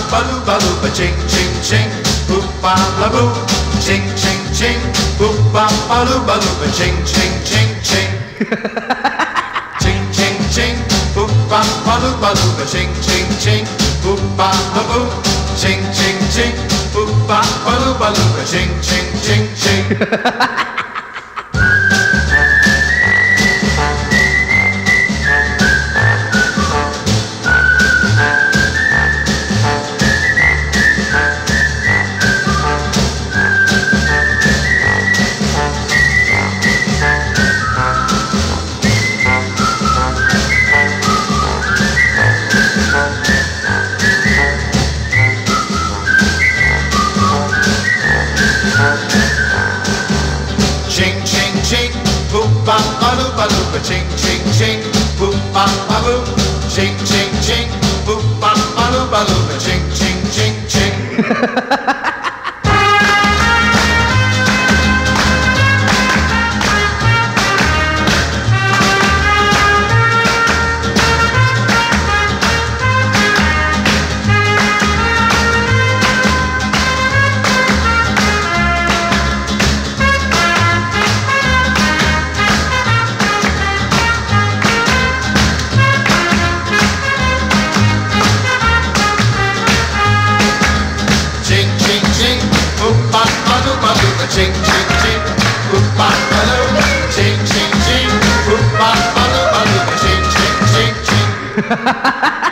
baloo baloo ba ching ching ching, boop ba la boo, ching ching ching, boop ba baloo baloo ba ching ching ching ching, ching ching ching, boop ba baloo baloo ba ching ching ching, boop ba la boo, ching ching ching, boop ba baloo baloo ba ching ching ching ching. Ching ching ching, boop ba baloo baloo ba ching ching ching, boop ba baloo, ching ching ching, boop ba baloo baloo ba ching ching ching ching. Ching ching ching, boop ba baloo, ching ching ching, boop ba baloo baloo, ching ching ching ching.